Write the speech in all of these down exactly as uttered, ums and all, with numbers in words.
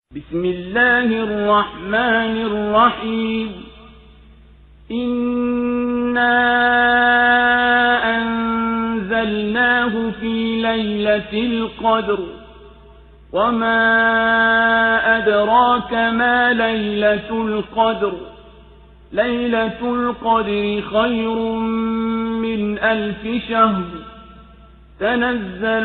بسم الله الرحمن الرحيم إنا أنزلناه في ليلة القدر وما أدراك ما ليلة القدر ليلة القدر خير من ألف شهر تنزل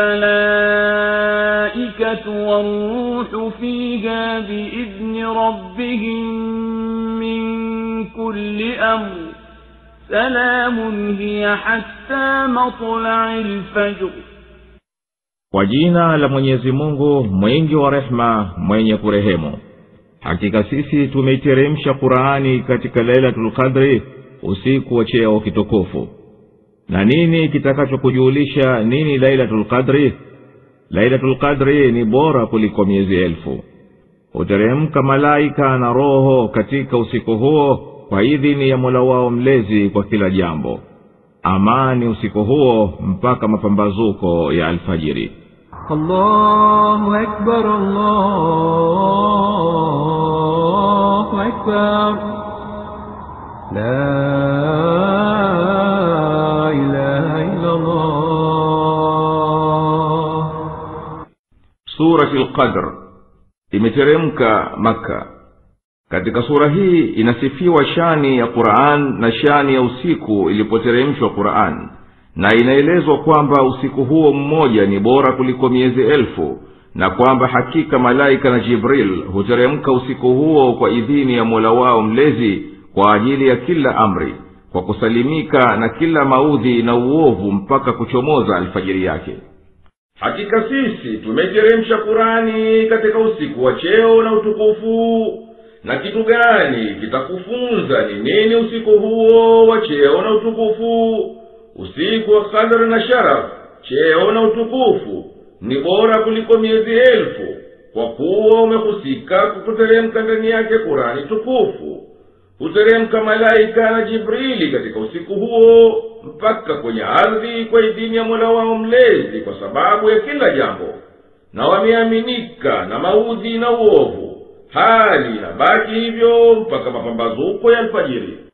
الملائكة والروح فيها بإذن ربهم من كل أمر سلام هي حتى مطلع الفجر. Kwa jina la Mwenyezi Mungu mwingi wa rehema mwenye kurehemu. Hakika sisi tumeiteremsha Qur'ani katika Lailatul Qadri, usiku wa cheo kitukufu. Na nini kitakachokujulisha nini Lailatul Qadri? Lailatul Qadri ni bora kuliko miezi elfu. Huteremka malaika na roho katika usiku huo kwa idhini ya Mola wao mlezi kwa kila jambo. Amani usiku huo mpaka mapambazuko ya alfajiri. Allahu Akbar, Allahu Akbar, La ilaha illa Allah. Suratul Qadr imeteremka Makka. Katika sura hii inasifiwa shani ya Qur'an na shani ya usiku ilipoteremshwa Qur'an, na inaelezwa kwamba usiku huo mmoja ni bora kuliko miezi elfu, na kwamba hakika malaika na Jibril huteremka usiku huo kwa idhini ya Mola wao mlezi kwa ajili ya kila amri, kwa kusalimika na kila maudhi na uovu mpaka kuchomoza alfajiri yake. Hakika sisi tumeteremsha Qur'ani katika usiku wa cheo na utukufu. Na kitu gani kitakufunza ni nini usiku huo wa cheo na utukufu? Usiku wa Qadr na Sharaf, cheo na utukufu, ni bora kuliko miezi elfu, kwa kuwa umehusika kuteremka ndani yake Qur'ani tukufu. Huteremka malaika na Jibrili katika usiku huo mpaka kwenye ardhi kwa idhini ya Mola wao mlezi kwa sababu ya kila jambo, na wameaminika na maudhi na uovu, hali na baki hivyo mpaka mapambazuko ya alfajiri.